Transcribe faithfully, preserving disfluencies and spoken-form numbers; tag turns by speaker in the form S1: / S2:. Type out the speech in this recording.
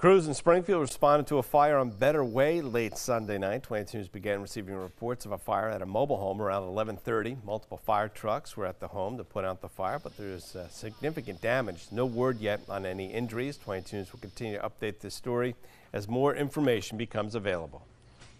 S1: Crews in Springfield responded to a fire on Better Way late Sunday night. twenty-two News began receiving reports of a fire at a mobile home around eleven thirty. Multiple fire trucks were at the home to put out the fire, but there's uh, significant damage. No word yet on any injuries. twenty-two News will continue to update this story as more information becomes available.